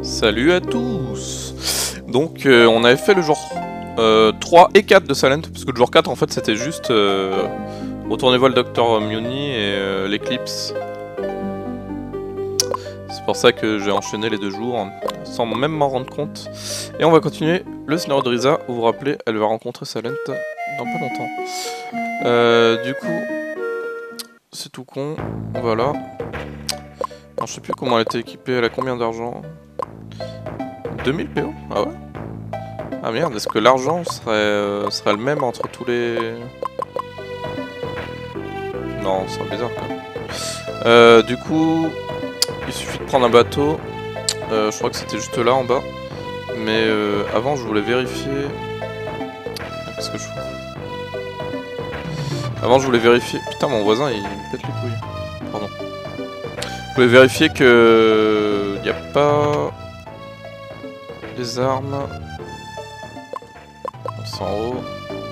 Salut à tous. Donc on avait fait le jour 3 et 4 de Silent, parce que le jour 4 en fait c'était juste retournez voir le Dr Muni et l'Eclipse. C'est pour ça que j'ai enchaîné les 2 jours, sans même m'en rendre compte. Et on va continuer le scénario de Risa, vous vous rappelez, elle va rencontrer Silent dans pas longtemps. Du coup, c'est tout con, voilà. Alors, je sais plus comment elle était équipée, elle a combien d'argent? 2000 PO? Ah ouais? Ah merde, est-ce que l'argent serait le même entre tous les... Non, c'est bizarre quand même. Du coup, il suffit de prendre un bateau. Je crois que c'était juste là en bas. Mais avant, je voulais vérifier... Qu'est-ce que je fais? Avant, je voulais vérifier... Putain, mon voisin, il me pète les couilles. Pardon. Je voulais vérifier que... Il n'y a pas... des armes... C'est en haut.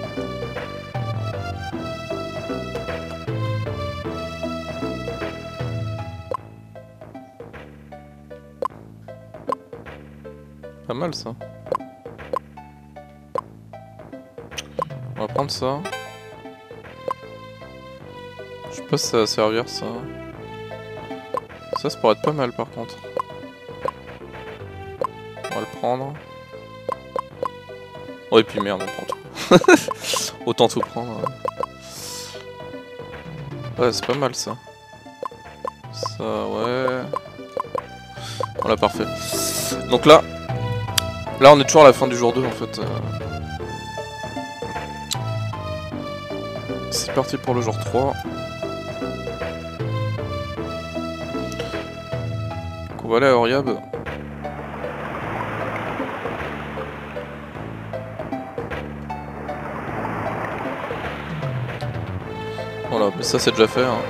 Pas mal ça. On va prendre ça. Je sais pas si ça va servir ça. Ça pourrait être pas mal par contre. On va le prendre. Oh et puis merde, on prend tout. Autant tout prendre. Ouais, c'est pas mal ça. Ça, ouais. Voilà, parfait. Donc là on est toujours à la fin du jour 2 en fait. C'est parti pour le jour 3. Donc on va aller à Oriab. Voilà, mais ça c'est déjà fait. Hein.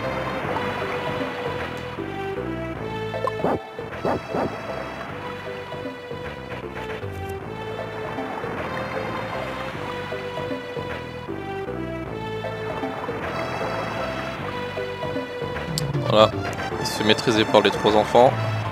Voilà, il se fait maîtriser par les 3 enfants.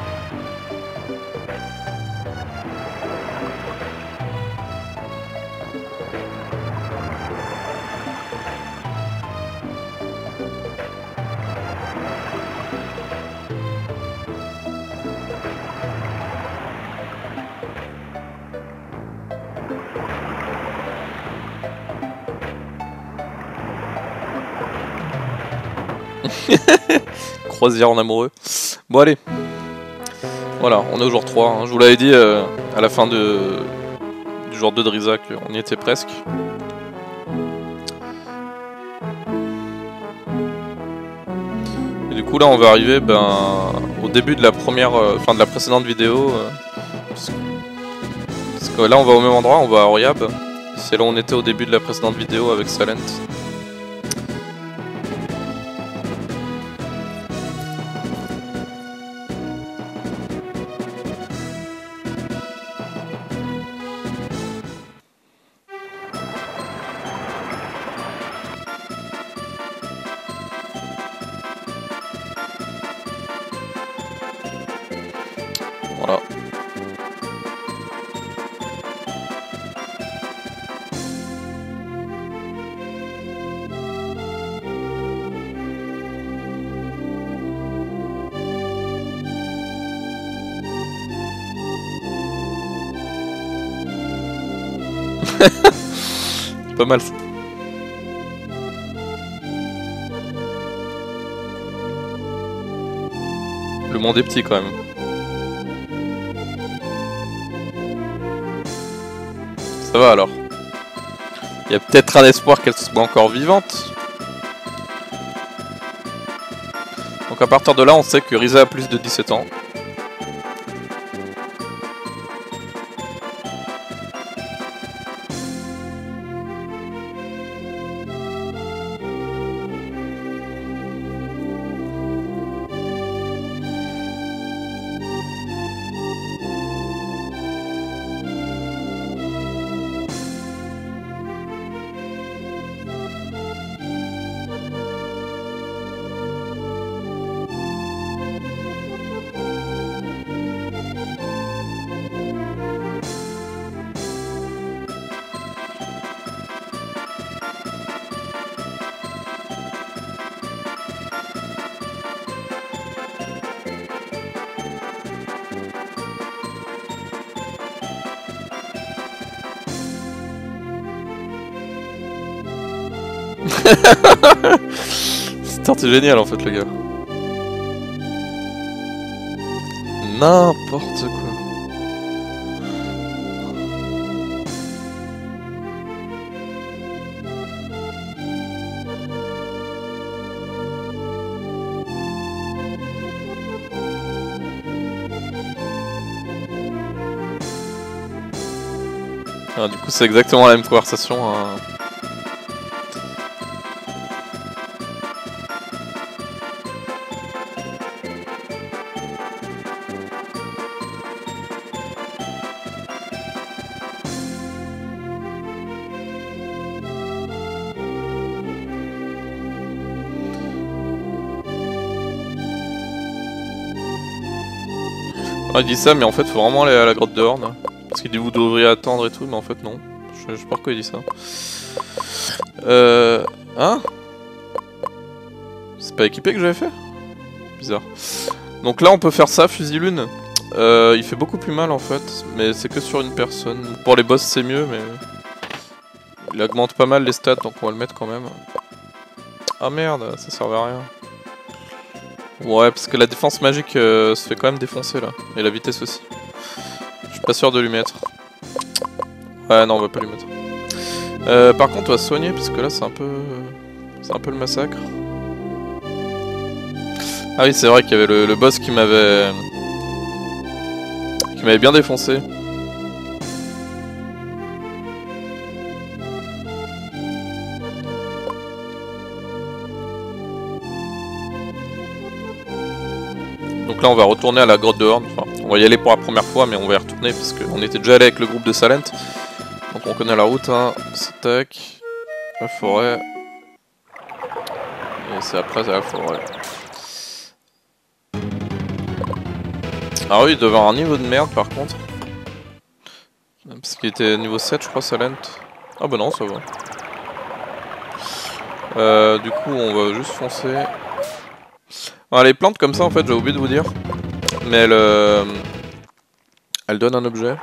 Croisière en amoureux. Bon allez. Voilà, on est au jour 3. Hein. Je vous l'avais dit à la fin du jour 2 de Risa qu'on y était presque. Et du coup là on va arriver au début de la première, de la précédente vidéo. Parce que là on va au même endroit, on va à Oriab. C'est là où on était au début de la précédente vidéo avec Silent. Voilà. Pas mal ça. Le monde est petit quand même. Ça va alors. Il y a peut-être un espoir qu'elle soit encore vivante. Donc à partir de là, on sait que Risa a plus de 17 ans. C'est génial en fait le gars. N'importe quoi. Ah, du coup c'est exactement la même conversation. Hein. Ah, il dit ça, mais en fait, faut vraiment aller à la grotte de Horn. Parce qu'il dit vous devriez attendre et tout, mais en fait, non. Je sais pas pourquoi il dit ça. Hein? C'est pas équipé que j'avais fait? Bizarre. Donc là, on peut faire ça, fusil lune. Il fait beaucoup plus mal en fait, mais c'est que sur une personne. Pour les boss, c'est mieux, mais. Il augmente pas mal les stats, donc on va le mettre quand même. Ah merde, ça servait à rien. Ouais, parce que la défense magique se fait quand même défoncer là. Et la vitesse aussi. Je suis pas sûr de lui mettre. Ouais, non, on va pas lui mettre. Par contre, on va se soigner parce que là, c'est un peu. C'est un peu le massacre. Ah oui, c'est vrai qu'il y avait le boss qui m'avait. Qui m'avait bien défoncé. Donc là on va retourner à la grotte de Horn, enfin on va y aller pour la première fois mais on va y retourner parce qu'on était déjà allé avec le groupe de Salent. Donc on connaît la route, hein. C'est tac, la forêt, et c'est après la forêt. Ah oui, il devait avoir un niveau de merde par contre. Parce qu'il était niveau 7 je crois Salent. Ah bah non ça va. Du coup on va juste foncer. Alors, les plantes comme ça en fait j'ai oublié de vous dire. Mais elle donne un objet.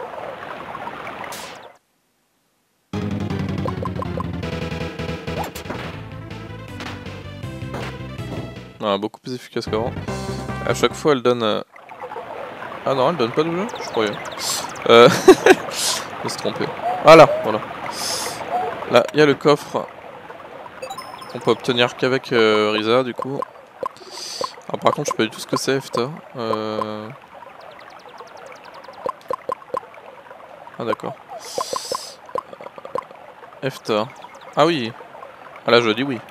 Ah, beaucoup plus efficace qu'avant. À chaque fois elle donne... Ah non elle donne pas d'objet, je croyais. Je me suis trompé. Voilà. Là il y a le coffre. On peut obtenir qu'avec Risa du coup. Alors, par contre je sais pas du tout ce que c'est Efta. Ah d'accord. Efta. Ah oui. Ah là je dis oui.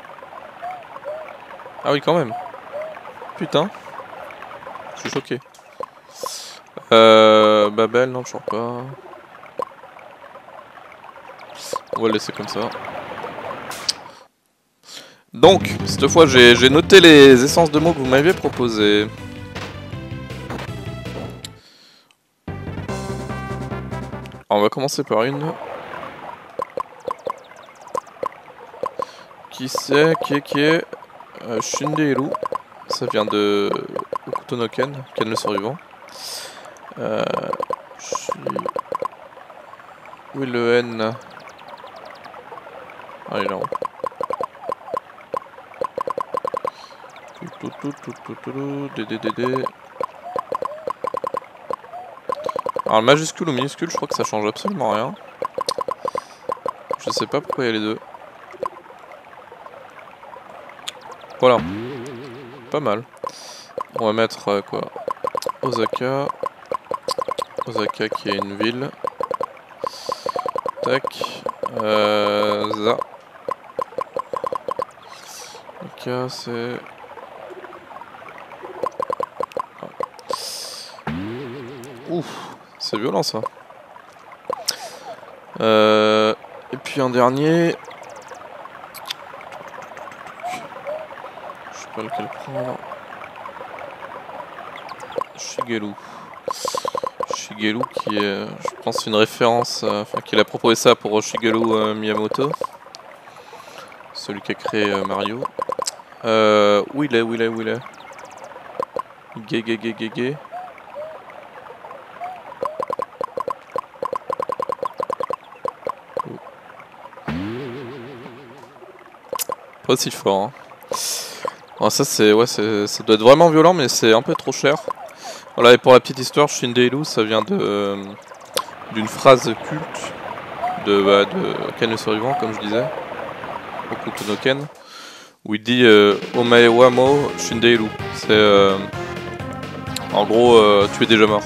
Ah oui quand même. Putain. Je suis choqué. Babel, non toujours pas. On va le laisser comme ça. Donc, cette fois j'ai noté les essences de mots que vous m'aviez proposées. Alors, on va commencer par une. Qui c'est? Qui est Shindeiru. Ça vient de Okuto no Ken, Ken le survivant. Où est le N? Ah, il est là-haut. DDDD. Alors, majuscule ou minuscule, je crois que ça change absolument rien. Je sais pas pourquoi il y a les deux. Voilà. Pas mal. On va mettre quoi? Osaka. Osaka qui est une ville. Tac. Za. Osaka c'est... Ouf, c'est violent ça. Et puis un dernier. Je sais pas lequel prendre. Shigeru. Shigeru qui est, je pense, une référence, enfin qu'il a proposé ça pour Shigeru Miyamoto. Celui qui a créé Mario. Où il est? Gé. pas aussi fort. Hein. Bon, ça c'est ouais, ça doit être vraiment violent, mais c'est un peu trop cher. Voilà, et pour la petite histoire, Shindeilu, ça vient de d'une phrase culte de Ken le survivant, comme je disais, Hokuto no Ken, où il dit Omae wa mo Shindeiru. C'est en gros, tu es déjà mort.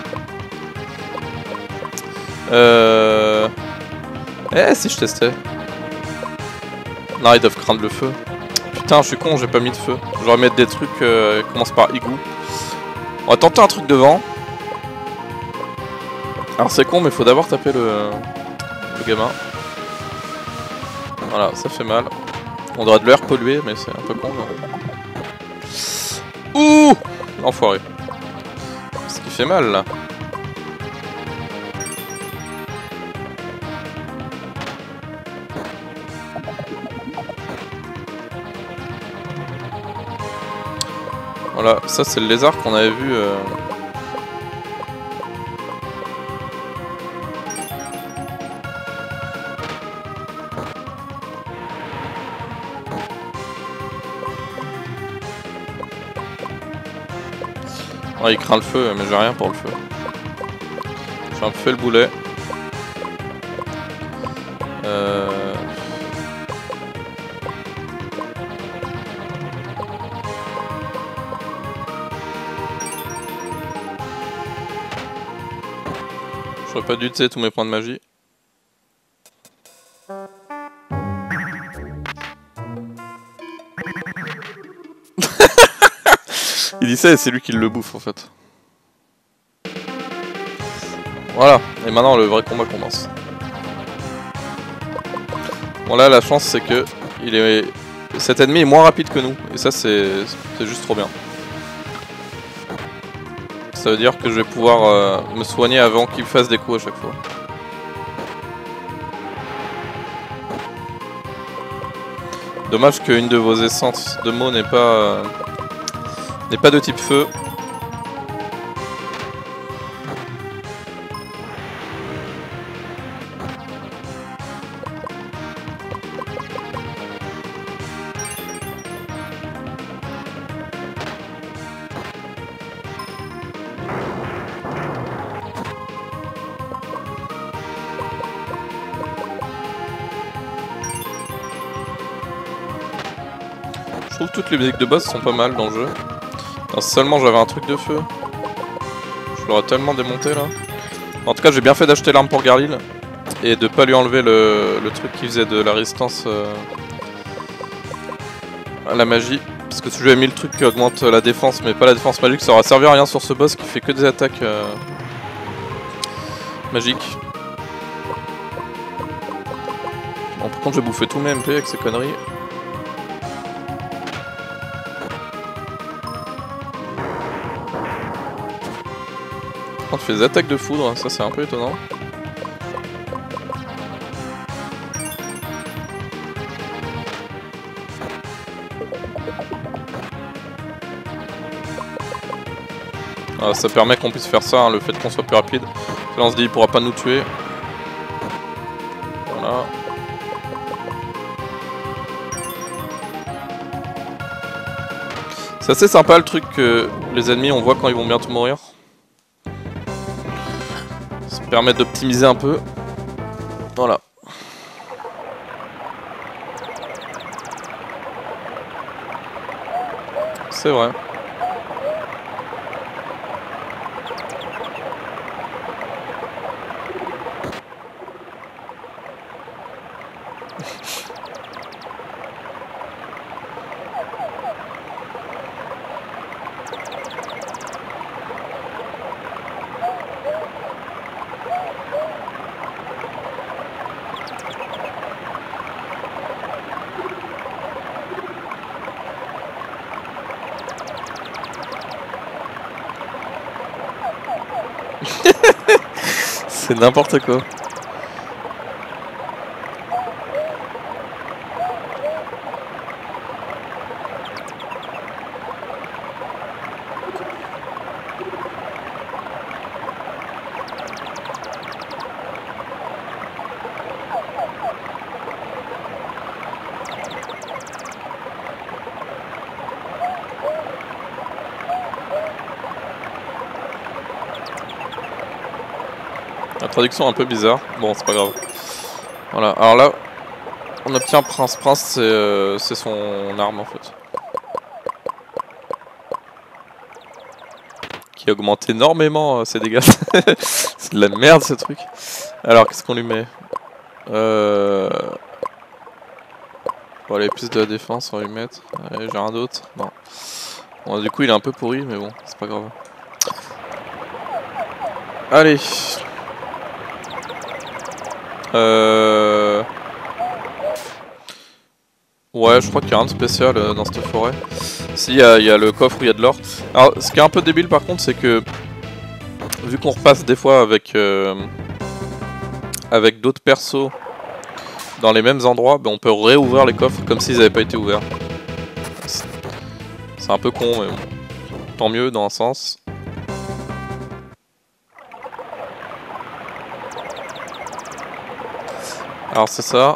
Si je testais. Non, ils doivent craindre le feu. Putain, je suis con, j'ai pas mis de feu. J'aurais mettre des trucs qui commencent par Igu. On va tenter un truc devant. Alors c'est con, mais faut d'abord taper le gamin. Voilà, ça fait mal. On devrait de l'air pollué, mais c'est un peu con. Ouh, l'enfoiré. Ce qui fait mal là. Voilà, ça c'est le lézard qu'on avait vu. Ouais, il craint le feu, mais j'ai rien pour le feu. J'ai un peu fait le boulet. J'aurais pas dû utiliser tous mes points de magie. Il dit ça et c'est lui qui le bouffe en fait. Voilà, et maintenant le vrai combat commence. Bon là la chance c'est que cet ennemi est moins rapide que nous, et ça c'est juste trop bien. Ça veut dire que je vais pouvoir me soigner avant qu'il fasse des coups à chaque fois. Dommage qu'une de vos essences de mots n'est pas de type feu. Je trouve que toutes les musiques de boss sont pas mal dans le jeu. Alors, si seulement j'avais un truc de feu, je l'aurais tellement démonté là. En tout cas, j'ai bien fait d'acheter l'arme pour Garlil et de pas lui enlever le truc qui faisait de la résistance à la magie. Parce que si je lui avais mis le truc qui augmente la défense mais pas la défense magique, ça aurait servi à rien sur ce boss qui fait que des attaques magiques. Bon, par contre, j'ai bouffé tous mes MP avec ces conneries. On fait des attaques de foudre, ça c'est un peu étonnant. Ah, ça permet qu'on puisse faire ça, hein, le fait qu'on soit plus rapide. Là on se dit il pourra pas nous tuer. Voilà. C'est assez sympa le truc que les ennemis on voit quand ils vont bientôt mourir. Ça permet d'optimiser un peu. Voilà. C'est vrai. C'est n'importe quoi. La traduction est un peu bizarre. Bon, c'est pas grave. Voilà, alors là, on obtient Prince. Prince, c'est son arme en fait. Qui augmente énormément ses dégâts. C'est de la merde ce truc. Alors, qu'est-ce qu'on lui met Bon, allez, plus de la défense, on va lui mettre. Allez, j'ai rien d'autre. Non. Bon, du coup, il est un peu pourri, mais bon, c'est pas grave. Allez. Ouais, je crois qu'il y a rien de spécial dans cette forêt. Si, il y a le coffre où il y a de l'or. Alors, ce qui est un peu débile par contre, c'est que vu qu'on repasse des fois avec d'autres persos dans les mêmes endroits, ben on peut réouvrir les coffres comme s'ils n'avaient pas été ouverts. C'est un peu con, mais bon. Tant mieux dans un sens. Alors c'est ça.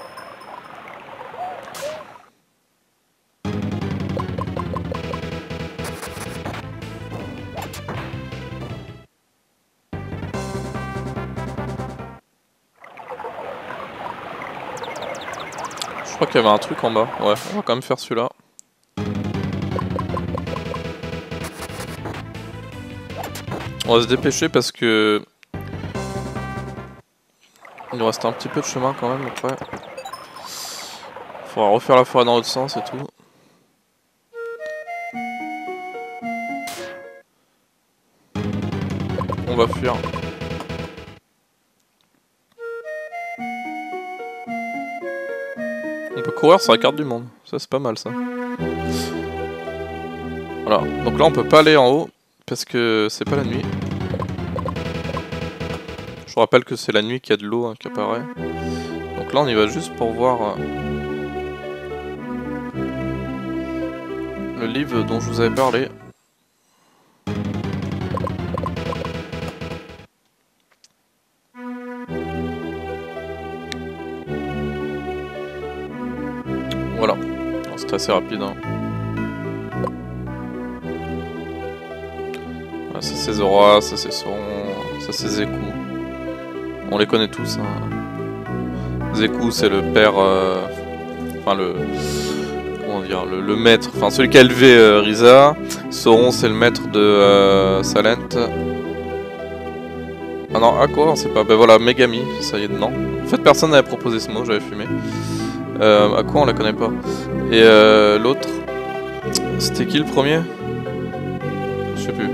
Je crois qu'il y avait un truc en bas. Ouais, on va quand même faire celui-là. On va se dépêcher parce que... il nous reste un petit peu de chemin quand même après. Faudra refaire la forêt dans l'autre sens et tout. On va fuir. On peut courir sur la carte du monde. Ça c'est pas mal ça. Voilà. Donc là on peut pas aller en haut parce que c'est pas la nuit. Je vous rappelle que c'est la nuit qu'il y a de l'eau hein, qui apparaît. Donc là on y va juste pour voir le livre dont je vous avais parlé. Voilà, c'est assez rapide. Hein. Voilà, ça c'est Zora, ça c'est Sauron, ça c'est Zeku. On les connaît tous. Hein. Zeku c'est le père, enfin le, comment dire, le maître, enfin celui qui a élevé Risa. Sauron c'est le maître de Salent. Ah non, à quoi on sait pas. Ben voilà, Megami, ça y est dedans. En fait personne n'avait proposé ce mot, j'avais fumé. À quoi on la connaît pas. Et l'autre, c'était qui le premier? Je sais plus.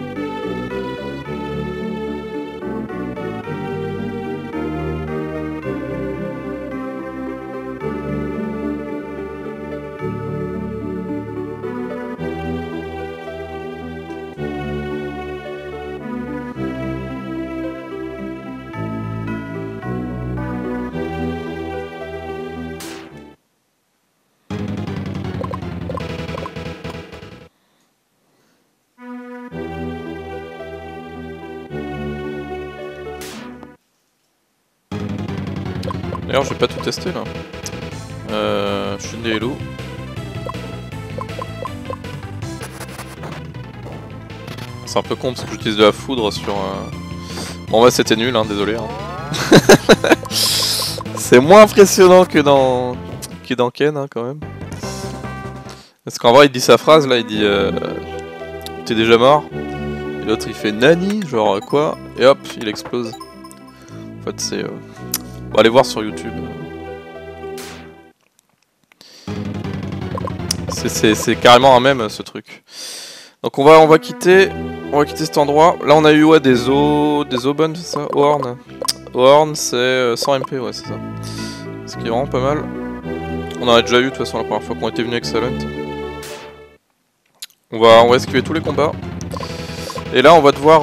D'ailleurs, j'ai pas tout testé là. Je suis des loups. C'est un peu con parce que j'utilise de la foudre sur. Bon, ouais, c'était nul, hein, désolé. Hein. C'est moins impressionnant que dans Ken, hein, quand même. Parce qu'en vrai, il dit sa phrase là, il dit t'es déjà mort. Et l'autre il fait Nani, genre quoi. Et hop, il explose. En fait, c'est. On va aller voir sur YouTube. C'est carrément un mème ce truc. Donc on va quitter cet endroit. Là on a eu ouais, des Aubonnes, c'est ça? Ohorn. Ohorn c'est 100 MP, ouais c'est ça. Ce qui est vraiment pas mal. On en a déjà eu de toute façon la première fois qu'on était venu avec Salent. On va esquiver tous les combats. Et là on va devoir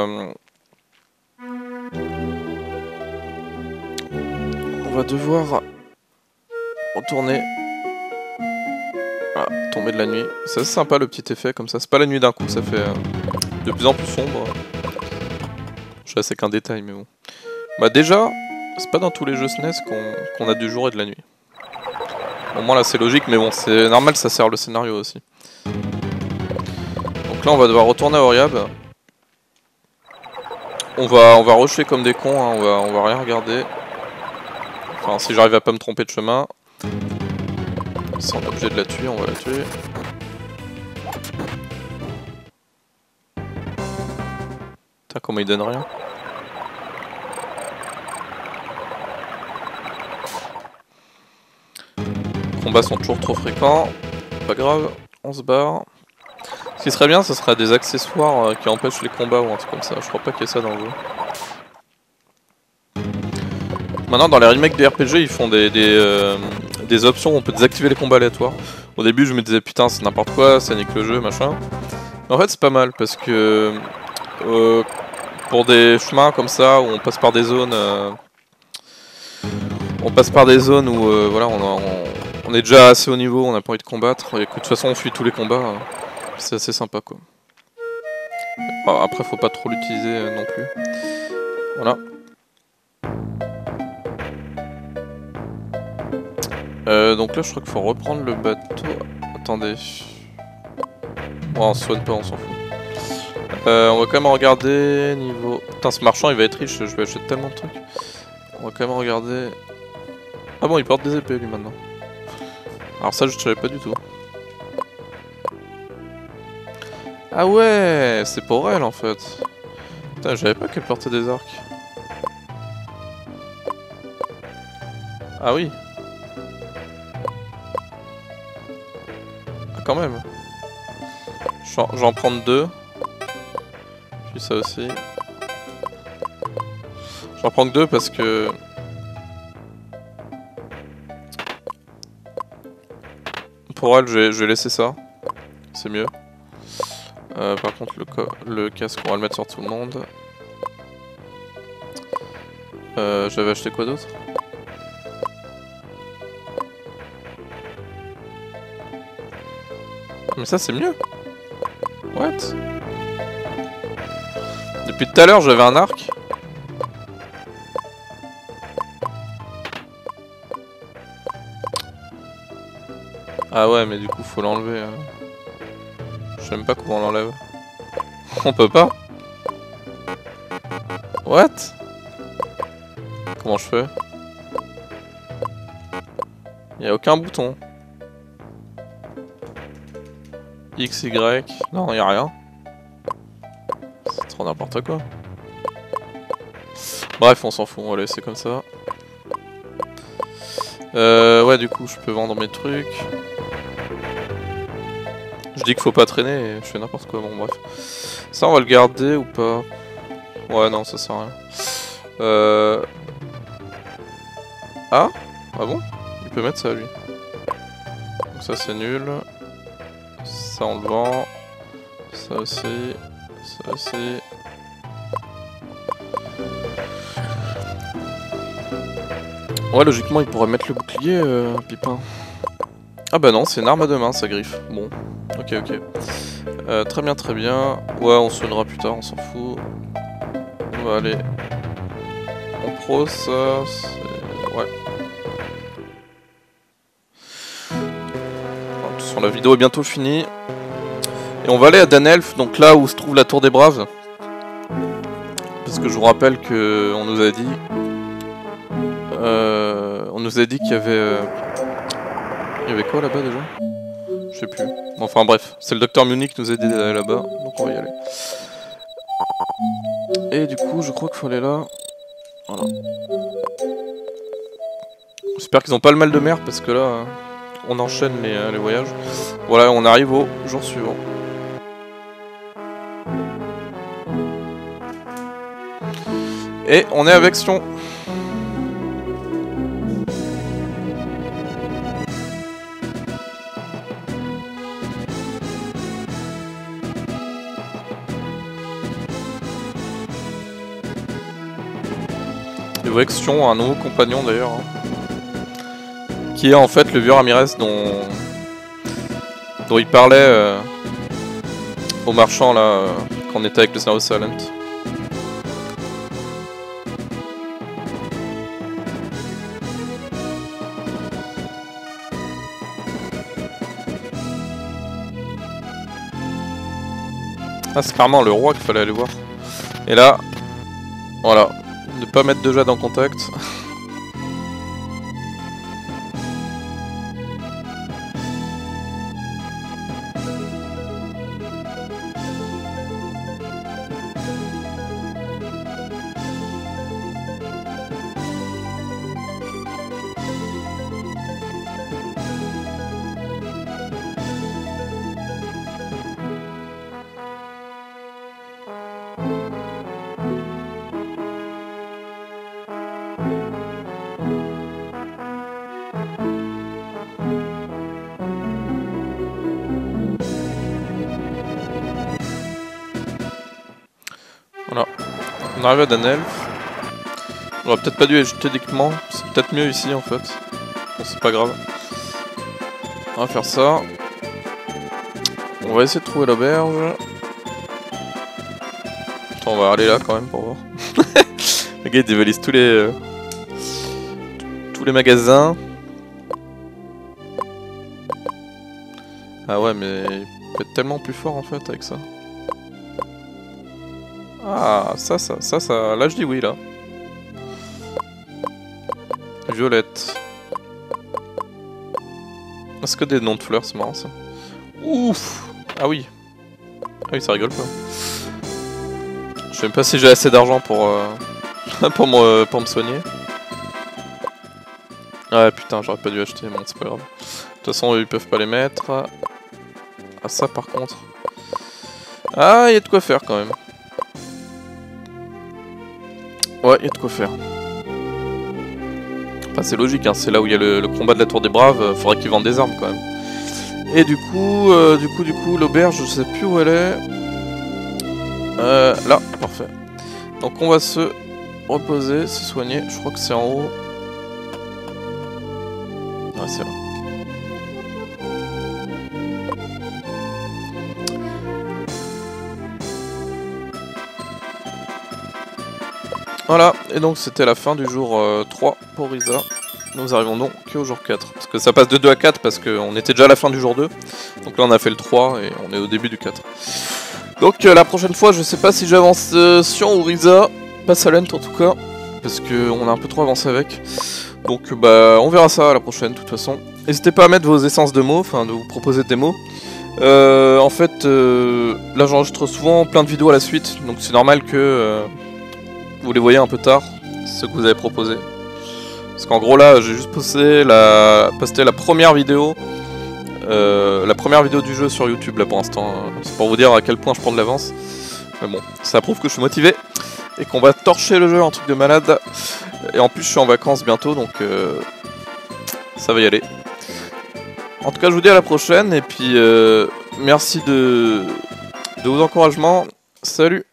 retourner. Voilà, tomber de la nuit. C'est assez sympa le petit effet comme ça. C'est pas la nuit d'un coup, ça fait de plus en plus sombre. Je sais, c'est qu'un détail, mais bon. Bah déjà, c'est pas dans tous les jeux SNES qu'on a du jour et de la nuit. Au moins là c'est logique, mais bon, c'est normal, ça sert le scénario aussi. Donc là on va devoir retourner à Oriab. On va rusher comme des cons, hein. On va rien regarder. Enfin, si j'arrive à pas me tromper de chemin. Si on est obligé de la tuer, on va la tuer. Putain, comment il donne rien. Les combats sont toujours trop fréquents. Pas grave, on se barre. Ce qui serait bien, ce serait des accessoires qui empêchent les combats ou un truc comme ça. Je crois pas qu'il y ait ça dans le jeu. Maintenant, dans les remakes des RPG, ils font des options où on peut désactiver les combats aléatoires. Au début, je me disais putain, c'est n'importe quoi, ça nique le jeu, machin. Mais en fait, c'est pas mal parce que pour des chemins comme ça où on passe par des zones, où voilà, on est déjà assez haut niveau, on n'a pas envie de combattre et que de toute façon on fuit tous les combats. C'est assez sympa quoi. Après, faut pas trop l'utiliser non plus. Voilà. Donc là, je crois qu'il faut reprendre le bateau. Attendez. Bon, on se soigne pas, on s'en fout. On va quand même regarder niveau... Putain, ce marchand, il va être riche, je vais acheter tellement de trucs. On va quand même regarder... Ah bon, il porte des épées, lui, maintenant. Alors ça, je savais pas du tout. Ah ouais, c'est pour elle, en fait. Putain, je savais pas qu'elle portait des arcs. Ah oui. Ah, quand même. J'en prends deux. Puis ça aussi. J'en prends que deux parce que... Pour elle, je vais laisser ça. C'est mieux. Par contre, le casque, on va le mettre sur tout le monde. J'avais acheté quoi d'autre? Mais ça, c'est mieux. What? Depuis tout à l'heure, j'avais un arc. Ah ouais, mais du coup, faut l'enlever. Je sais même pas comment on l'enlève. On peut pas? What? Comment je fais? Y a aucun bouton. X, Y... Non, y a rien. C'est trop n'importe quoi. Bref, on s'en fout, on va laisser comme ça. Ouais, du coup, je peux vendre mes trucs. Je dis qu'il faut pas traîner et je fais n'importe quoi, bon bref. Ça, on va le garder ou pas? Ouais, non, ça sert à rien. Ah? Ah bon? Il peut mettre ça, lui. Donc ça, c'est nul. Ça, on le vend. Ça aussi. Ça aussi. Ouais, logiquement, il pourrait mettre le bouclier, Pipin. Ah bah non, c'est une arme à deux mains, ça griffe. Bon, ok, ok. Très bien, très bien. Ouais, on se soignera plus tard, on s'en fout. On va aller en pro, ça, c'est... Ouais. De toute façon, la vidéo est bientôt finie. Et on va aller à Danelf, donc là où se trouve la tour des Braves. Parce que je vous rappelle que on nous a dit... qu'il y avait... Il y avait quoi là-bas déjà? Je sais plus. Bon, enfin bref, c'est le docteur Munich qui nous a dit d'aller là-bas, donc on va y aller. Et du coup, je crois qu'il faut aller là. Voilà. J'espère qu'ils ont pas le mal de mer parce que là, on enchaîne les voyages. Voilà, on arrive au jour suivant. Et on est avec Sion. Sion, un nouveau compagnon d'ailleurs, hein, qui est en fait le vieux Ramirez dont il parlait au marchand là quand on était avec le Seigneur Silent. Ah, c'est clairement le roi qu'il fallait aller voir. Et là, Voilà, ne pas mettre de jade en contact. Voilà, on arrive à Danelf. On aurait peut-être pas dû ajouter d'équipement, c'est peut-être mieux ici en fait. Bon, c'est pas grave. On va faire ça. On va essayer de trouver l'auberge. Attends, on va aller là quand même pour voir. Le gars il dévalise tous les magasins. Ah ouais, mais il peut être tellement plus fort en fait avec ça. Ah, ça, là je dis oui là. Violette. Est-ce que des noms de fleurs, c'est marrant ça. Ouf. Ah oui. Ah oui, ça rigole pas. Je sais même pas si j'ai assez d'argent pour, pour me soigner. Ah putain, j'aurais pas dû acheter, bon c'est pas grave. De toute façon, ils peuvent pas les mettre. Ah ça par contre. Ah, il y a de quoi faire quand même. Ouais, il y a de quoi faire. Enfin, c'est logique, hein, c'est là où il y a le combat de la Tour des Braves, faudrait qu'ils vendent des armes quand même. Et du coup, l'auberge, je sais plus où elle est. Là, parfait. Donc on va se reposer, se soigner, je crois que c'est en haut. Ah, c'est là. Voilà, et donc c'était la fin du jour 3 pour Risa. Nous arrivons donc au jour 4. Parce que ça passe de 2 à 4 parce qu'on était déjà à la fin du jour 2. Donc là on a fait le 3 et on est au début du 4. Donc la prochaine fois je sais pas si j'avance Sion ou Risa. Pas Salent en tout cas. Parce qu'on a un peu trop avancé avec. Donc bah on verra ça à la prochaine de toute façon. N'hésitez pas à mettre vos essences de mots, enfin de vous proposer des mots. En fait là j'enregistre souvent plein de vidéos à la suite. Donc c'est normal que vous les voyez un peu tard, ceux que vous avez proposés. Parce qu'en gros là, j'ai juste posté la première vidéo du jeu sur YouTube là pour l'instant. C'est pour vous dire à quel point je prends de l'avance. Mais bon, ça prouve que je suis motivé et qu'on va torcher le jeu, un truc de malade. Et en plus je suis en vacances bientôt, donc ça va y aller. En tout cas je vous dis à la prochaine et puis merci de vos encouragements. Salut!